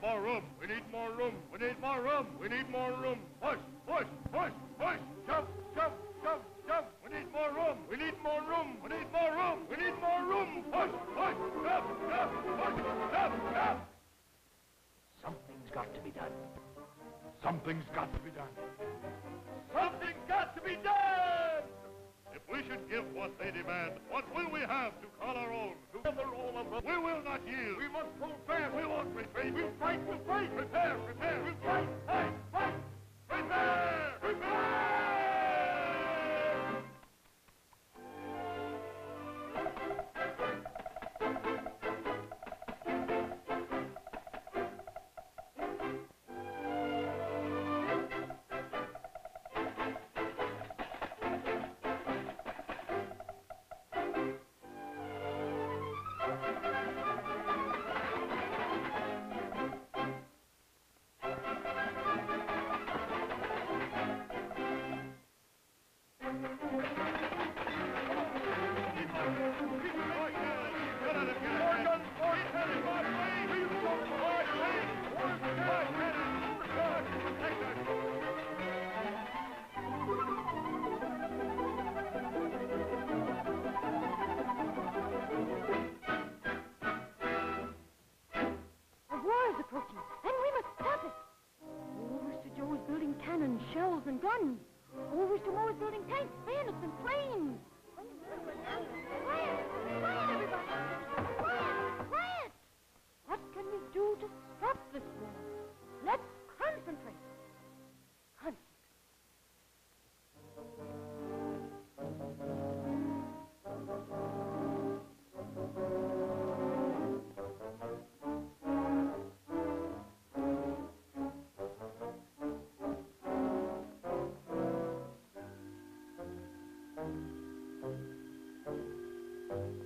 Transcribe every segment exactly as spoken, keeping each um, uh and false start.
more room. We need more room. We need more room. We need more room. Push, push, push, push. Jump, jump, jump, jump. We need more room. We need more room. We need more room. We need more room. Push, push, jump, jump, push, jump, jump. Something's got to be done. Something's got to be done. Something's got to be done! If we should give what they demand, what will we have to call our own? To give the role of the... We will not yield. We must hold fast. We won't retreat. We'll fight. We'll fight. Prepare. Prepare. We'll fight. Fight. Fight. Prepare. Prepare. Shells and guns. Over to Moore's building tanks, bayonets, and planes. Quiet! Quiet, everybody! Quiet! Quiet! What can we do to stop this war? Let's concentrate. Concentrate. Thank you.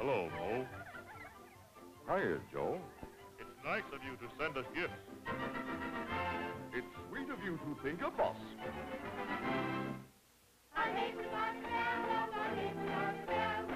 Hello, Mo. Hiya, Joe. It's nice of you to send us gifts. It's sweet of you to think of us. I hate the bell, I hate the bell.